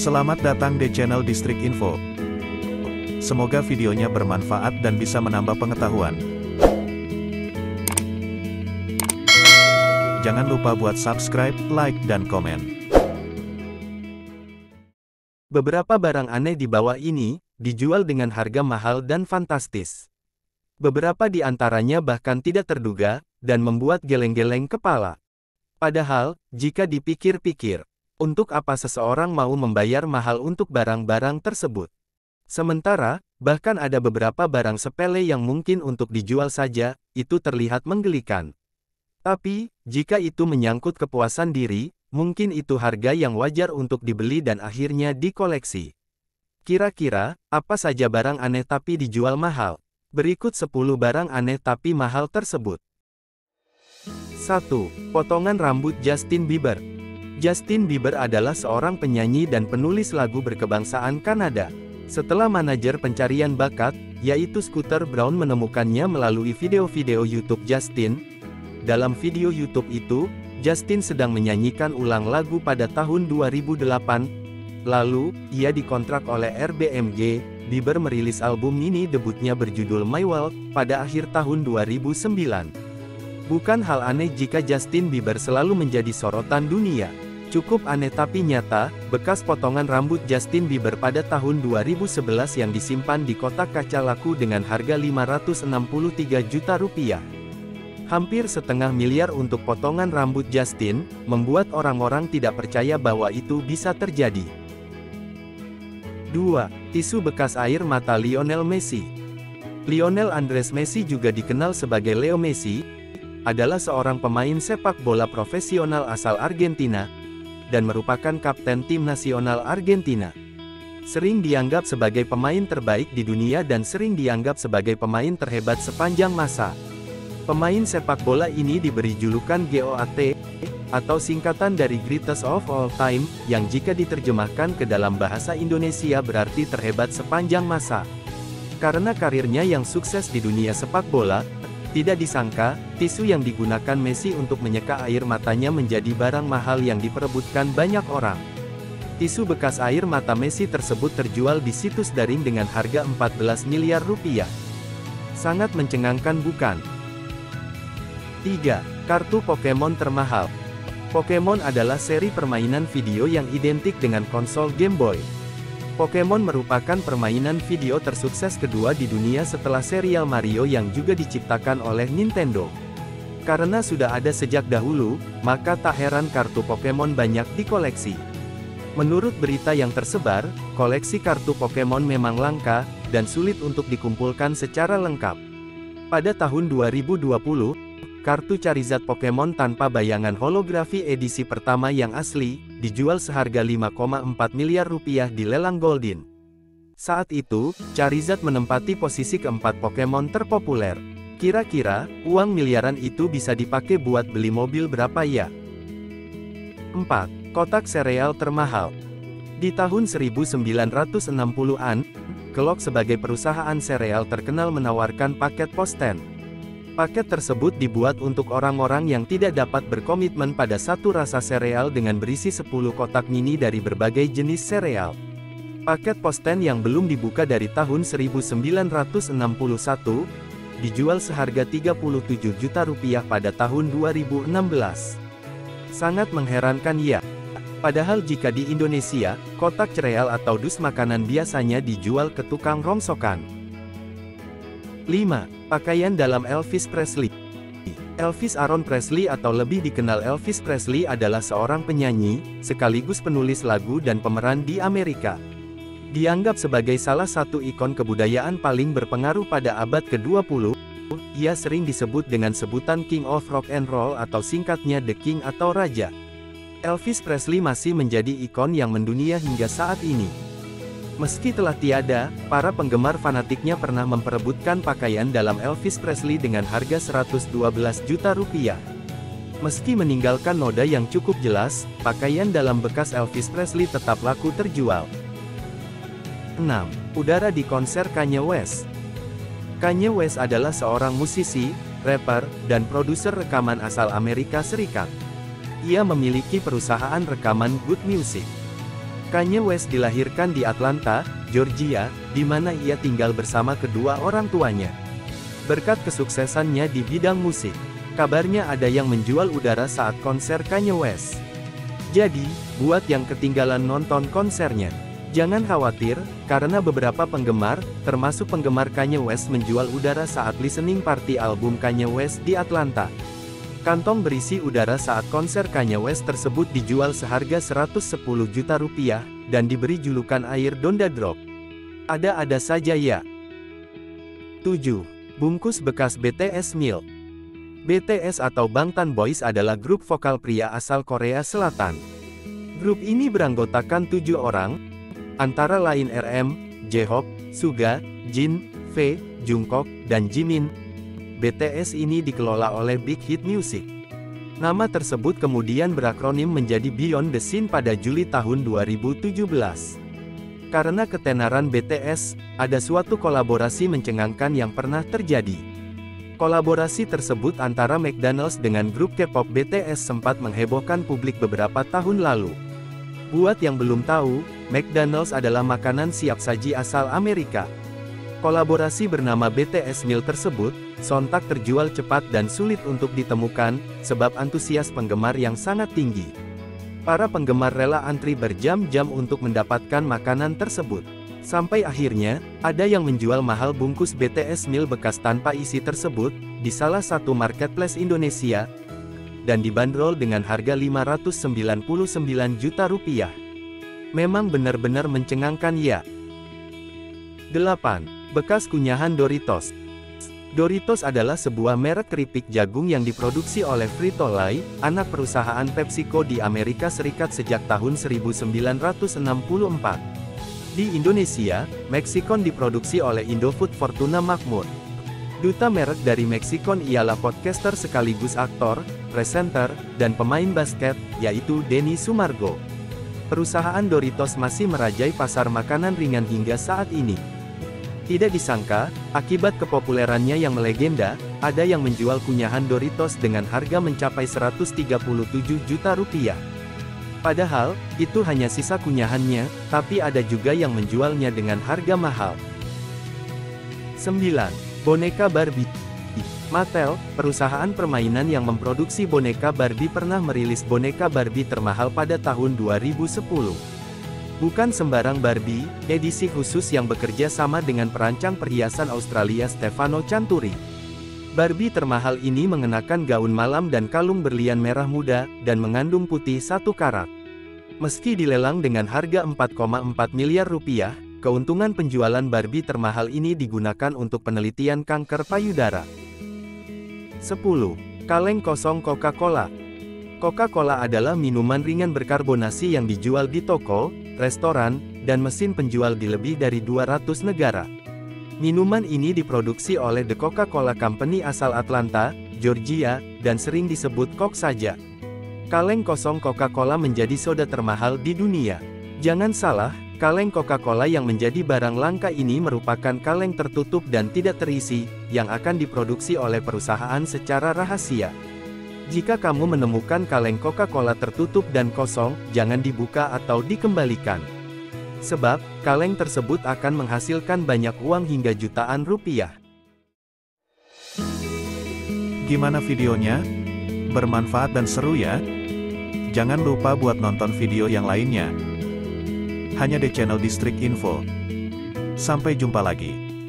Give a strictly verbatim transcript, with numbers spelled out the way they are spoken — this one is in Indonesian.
Selamat datang di channel Distrik Info. Semoga videonya bermanfaat dan bisa menambah pengetahuan. Jangan lupa buat subscribe, like, dan komen. Beberapa barang aneh di bawah ini dijual dengan harga mahal dan fantastis. Beberapa di antaranya bahkan tidak terduga dan membuat geleng-geleng kepala. Padahal, jika dipikir-pikir, untuk apa seseorang mau membayar mahal untuk barang-barang tersebut? Sementara, bahkan ada beberapa barang sepele yang mungkin untuk dijual saja, itu terlihat menggelikan. Tapi, jika itu menyangkut kepuasan diri, mungkin itu harga yang wajar untuk dibeli dan akhirnya dikoleksi. Kira-kira, apa saja barang aneh tapi dijual mahal? Berikut sepuluh barang aneh tapi mahal tersebut. satu. Potongan rambut Justin Bieber. Justin Bieber adalah seorang penyanyi dan penulis lagu berkebangsaan Kanada. Setelah manajer pencarian bakat, yaitu Scooter Braun menemukannya melalui video-video YouTube Justin. Dalam video YouTube itu, Justin sedang menyanyikan ulang lagu pada tahun dua ribu delapan. Lalu, ia dikontrak oleh R B M G. Bieber merilis album mini debutnya berjudul My World pada akhir tahun dua ribu sembilan. Bukan hal aneh jika Justin Bieber selalu menjadi sorotan dunia. Cukup aneh tapi nyata, bekas potongan rambut Justin Bieber pada tahun dua ribu sebelas yang disimpan di kotak kaca laku dengan harga lima ratus enam puluh tiga juta rupiah. Hampir setengah miliar untuk potongan rambut Justin, membuat orang-orang tidak percaya bahwa itu bisa terjadi. dua. Tisu bekas air mata Lionel Messi. Lionel Andres Messi juga dikenal sebagai Leo Messi, adalah seorang pemain sepak bola profesional asal Argentina, dan merupakan kapten tim nasional Argentina. Sering dianggap sebagai pemain terbaik di dunia dan sering dianggap sebagai pemain terhebat sepanjang masa. Pemain sepak bola ini diberi julukan G O A T, atau singkatan dari Greatest of All Time, yang jika diterjemahkan ke dalam bahasa Indonesia berarti terhebat sepanjang masa. Karena karirnya yang sukses di dunia sepak bola, tidak disangka, tisu yang digunakan Messi untuk menyeka air matanya menjadi barang mahal yang diperebutkan banyak orang. Tisu bekas air mata Messi tersebut terjual di situs daring dengan harga empat belas miliar rupiah. Sangat mencengangkan bukan? tiga. Kartu Pokemon termahal. Pokemon adalah seri permainan video yang identik dengan konsol Game Boy. Pokemon merupakan permainan video tersukses kedua di dunia setelah serial Mario yang juga diciptakan oleh Nintendo. Karena sudah ada sejak dahulu, maka tak heran kartu Pokemon banyak dikoleksi. Menurut berita yang tersebar, koleksi kartu Pokemon memang langka, dan sulit untuk dikumpulkan secara lengkap. Pada tahun dua ribu dua puluh, kartu Charizard Pokemon tanpa bayangan holografi edisi pertama yang asli, dijual seharga lima koma empat miliar rupiah di lelang Goldin. Saat itu, Charizard menempati posisi keempat Pokemon terpopuler. Kira-kira, uang miliaran itu bisa dipakai buat beli mobil berapa ya? empat. Kotak sereal termahal. Di tahun seribu sembilan ratus enam puluhan, Kellogg sebagai perusahaan sereal terkenal menawarkan paket posten. Paket tersebut dibuat untuk orang-orang yang tidak dapat berkomitmen pada satu rasa sereal dengan berisi sepuluh kotak mini dari berbagai jenis sereal. Paket posten yang belum dibuka dari tahun seribu sembilan ratus enam puluh satu, dijual seharga tiga puluh tujuh juta rupiah pada tahun dua ribu enam belas. Sangat mengherankan ya. Padahal jika di Indonesia, kotak cereal atau dus makanan biasanya dijual ke tukang rongsokan. lima. Pakaian dalam Elvis Presley. Elvis Aaron Presley atau lebih dikenal Elvis Presley adalah seorang penyanyi, sekaligus penulis lagu dan pemeran di Amerika. Dianggap sebagai salah satu ikon kebudayaan paling berpengaruh pada abad ke dua puluh, ia sering disebut dengan sebutan King of Rock and Roll atau singkatnya The King atau Raja. Elvis Presley masih menjadi ikon yang mendunia hingga saat ini. Meski telah tiada, para penggemar fanatiknya pernah memperebutkan pakaian dalam Elvis Presley dengan harga seratus dua belas juta rupiah. Meski meninggalkan noda yang cukup jelas, pakaian dalam bekas Elvis Presley tetap laku terjual. enam. Udara di konser Kanye West. Kanye West adalah seorang musisi, rapper, dan produser rekaman asal Amerika Serikat. Ia memiliki perusahaan rekaman Good Music. Kanye West dilahirkan di Atlanta, Georgia, di mana ia tinggal bersama kedua orang tuanya. Berkat kesuksesannya di bidang musik, kabarnya ada yang menjual udara saat konser Kanye West. Jadi, buat yang ketinggalan nonton konsernya, jangan khawatir, karena beberapa penggemar, termasuk penggemar Kanye West menjual udara saat listening party album Kanye West di Atlanta. Kantong berisi udara saat konser Kanye West tersebut dijual seharga seratus sepuluh juta rupiah, dan diberi julukan air Donda Drop. Ada-ada saja ya. tujuh. Bungkus bekas B T S Milk. B T S atau Bangtan Boys adalah grup vokal pria asal Korea Selatan. Grup ini beranggotakan tujuh orang, antara lain R M, J-Hope, Suga, Jin, V, Jungkook, dan Jimin. B T S ini dikelola oleh Big Hit Music. Nama tersebut kemudian berakronim menjadi Beyond the Scene pada Juli tahun dua ribu tujuh belas. Karena ketenaran B T S, ada suatu kolaborasi mencengangkan yang pernah terjadi. Kolaborasi tersebut antara McDonald's dengan grup K-pop B T S sempat menghebohkan publik beberapa tahun lalu. Buat yang belum tahu, McDonald's adalah makanan siap saji asal Amerika. Kolaborasi bernama B T S Meal tersebut, sontak terjual cepat dan sulit untuk ditemukan, sebab antusias penggemar yang sangat tinggi. Para penggemar rela antri berjam-jam untuk mendapatkan makanan tersebut. Sampai akhirnya, ada yang menjual mahal bungkus B T S Meal bekas tanpa isi tersebut, di salah satu marketplace Indonesia, dan dibanderol dengan harga lima ratus sembilan puluh sembilan juta rupiah. Memang benar-benar mencengangkan ya. delapan. Bekas kunyahan Doritos. Doritos adalah sebuah merek keripik jagung yang diproduksi oleh Frito-Lay, anak perusahaan PepsiCo di Amerika Serikat sejak tahun seribu sembilan ratus enam puluh empat. Di Indonesia, Mexicon diproduksi oleh Indofood Fortuna Makmur. Duta merek dari Mexicon ialah podcaster sekaligus aktor, presenter, dan pemain basket, yaitu Denny Sumargo. Perusahaan Doritos masih merajai pasar makanan ringan hingga saat ini. Tidak disangka, akibat kepopulerannya yang melegenda, ada yang menjual kunyahan Doritos dengan harga mencapai seratus tiga puluh tujuh juta rupiah. Padahal, itu hanya sisa kunyahannya, tapi ada juga yang menjualnya dengan harga mahal. sembilan. Boneka Barbie. Mattel, perusahaan permainan yang memproduksi boneka Barbie pernah merilis boneka Barbie termahal pada tahun dua ribu sepuluh. Bukan sembarang Barbie, edisi khusus yang bekerja sama dengan perancang perhiasan Australia Stefano Canturi. Barbie termahal ini mengenakan gaun malam dan kalung berlian merah muda, dan mengandung putih satu karat. Meski dilelang dengan harga empat koma empat miliar rupiah, keuntungan penjualan Barbie termahal ini digunakan untuk penelitian kanker payudara. sepuluh. Kaleng kosong Coca-Cola. Coca-Cola adalah minuman ringan berkarbonasi yang dijual di toko, restoran, dan mesin penjual di lebih dari dua ratus negara. Minuman ini diproduksi oleh The Coca-Cola Company asal Atlanta, Georgia, dan sering disebut Coke saja. Kaleng kosong Coca-Cola menjadi soda termahal di dunia. Jangan salah, kaleng Coca-Cola yang menjadi barang langka ini merupakan kaleng tertutup dan tidak terisi, yang akan diproduksi oleh perusahaan secara rahasia. Jika kamu menemukan kaleng Coca-Cola tertutup dan kosong, jangan dibuka atau dikembalikan. Sebab, kaleng tersebut akan menghasilkan banyak uang hingga jutaan rupiah. Gimana videonya? Bermanfaat dan seru ya? Jangan lupa buat nonton video yang lainnya. Hanya di channel Distrik Info. Sampai jumpa lagi.